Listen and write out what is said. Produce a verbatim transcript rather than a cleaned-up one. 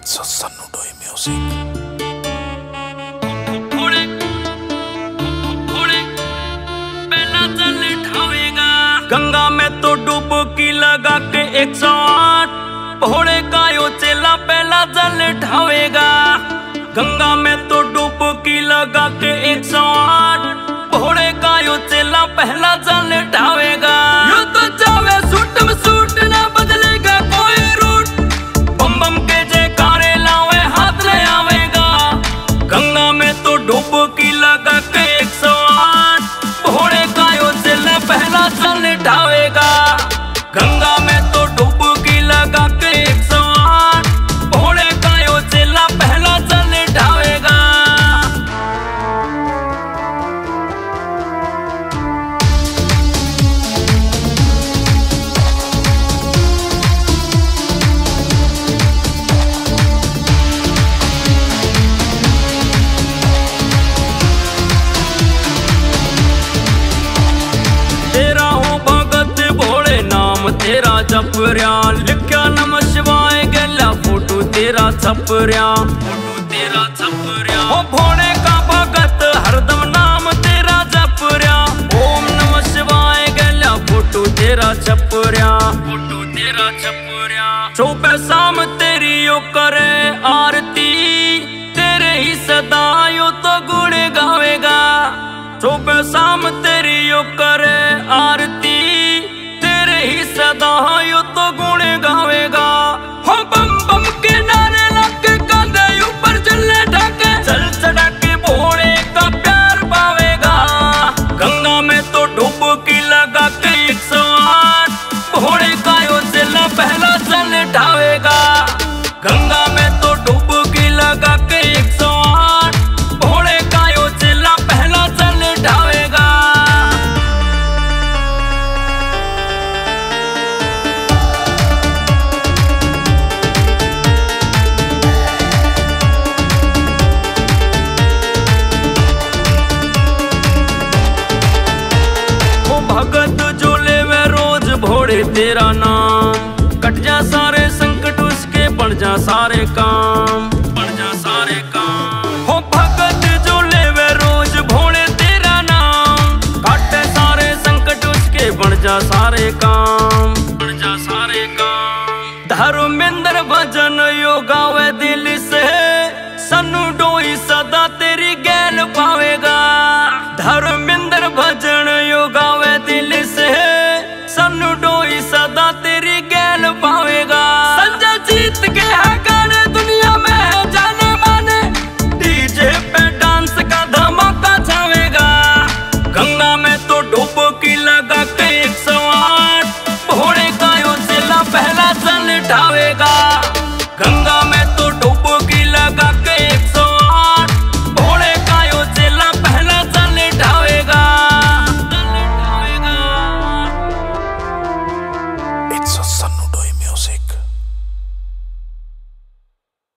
It's a Sanudoy music. Ganga में तो डुबकी लगा के एक सौ आठ घोड़े का यो चेला पहला जल ढावेगा। गंगा में तो डुबकी लगा के एक सौ आठ घोड़े का यो चेला पहला जल ढावेगा। यो तो जावे सूट में सूट ना बदलेगा कोई रूट, बम बम के जयकारे लावे हाथ ले आवेगा। गंगा में तो डुबकी लगा के एक सौ आठ घोड़े का यो चेला पहला जल ढावेगा। गंगा में तो डुबकी लगा के एक सौ आठ घोड़े का यो चेला पहला जल ढावेगा। तेरा हो भगत भोले नाम तेरा जप रहा, लिखा नमः शिवाय गला फोटो तेरा छप रहा, फोटो तेरा छप रहा। हो भोले का भगत हरदम नाम तेरा जप रहा, ओम नमः शिवाय गला फोटो तेरा छप रहा, फोटो तेरा छप रहा। सुबह शाम तेरी यो करे आरती, तेरे ही सदा यो तो गुण गावेगा। सुबह शाम तेरी यो करे आरती, तेरे ही सदा यो तो गुण गावेगा। हो बम बम के नारे लगे कांधे ऊपर चले ढाके, चल चढ़ा के भोले का प्यार पावेगा। गंगा में तो डुबकी लगा के एक सौ आठ भोले का यो चेला पहला जल ढावेगा। गंगा में तो डुबकी लगा के एक सौ आठ भोले का यो चेला पहला जल ढावेगा। भगत जो लेवे रोज भोले तेरा नाम, कट जा सारे संकट उसके बढ़ जा सारे काम, बढ़ जा सारे काम। हो भगत जो लेवे रोज भोले तेरा नाम, काटे सारे संकट उसके बढ़ जा सारे काम, बढ़ जा सारे काम। धर्मेंद्र भजन यो गावे दिल से